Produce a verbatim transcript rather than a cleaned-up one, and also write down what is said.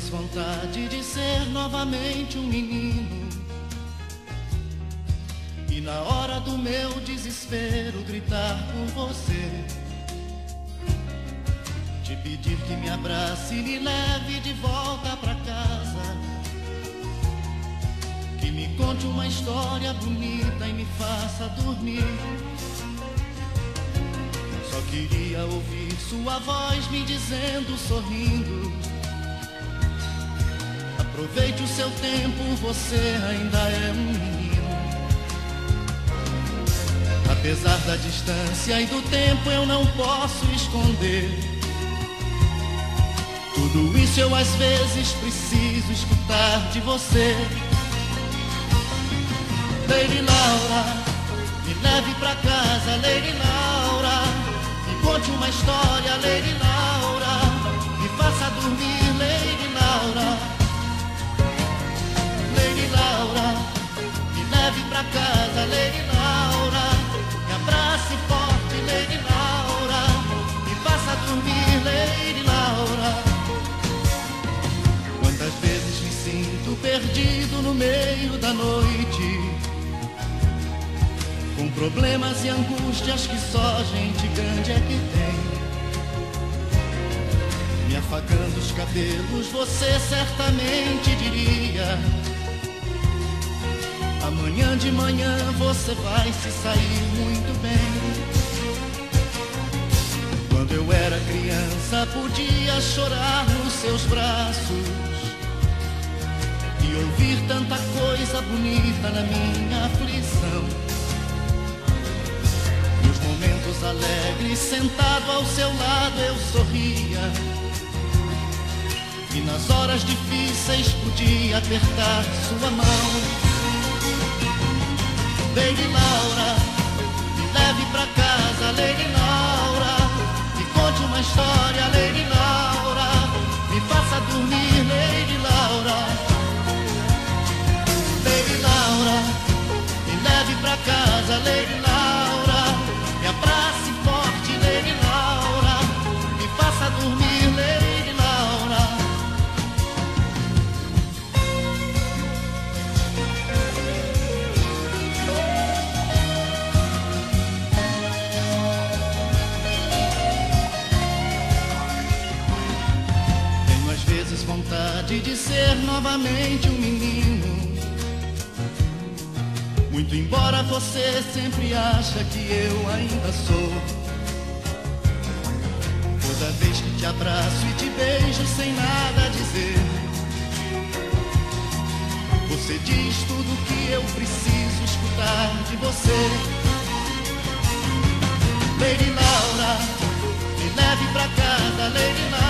vezes vontade de ser novamente um menino, e na hora do meu desespero gritar por você, te pedir que me abrace e me leve de volta pra casa, que me conte uma história bonita e me faça dormir. Só queria ouvir sua voz me dizendo, sorrindo: aproveite o seu tempo, você ainda é um menino. Apesar da distância e do tempo, eu não posso esconder. Tudo isso eu às vezes preciso escutar de você. Lady Laura, me leve pra casa, Lady Laura, me conte uma história, Lady Laura, me faça dormir, Lady Laura. Lady Laura, me leve pra casa, Lady Laura, me abrace forte, Lady Laura, me faça dormir, Lady Laura. Quantas vezes me sinto perdido no meio da noite, com problemas e angústias que só gente grande é que tem. Me afagando os cabelos, você certamente diria: amanhã de manhã você vai se sair muito bem. Quando eu era criança podia chorar nos seus braços e ouvir tanta coisa bonita na minha aflição. Nos momentos alegres, sentado ao seu lado, eu sorria, e nas horas difíceis podia apertar sua mão. Lady Laura, me leve pra casa, Lady Laura, me conte uma história, Lady Laura, me faça dormir, Lady Laura. Lady Laura, me leve pra casa, Lady Laura, me abrace forte, Lady Laura, me faça dormir, Lady Laura. Tenho às vezes vontade de ser novamente um menino, muito embora você sempre acha que eu ainda sou. Toda vez que te abraço e te beijo sem nada dizer, você diz tudo que eu preciso escutar de você. Lady Laura, me leve pra casa, Lady Laura,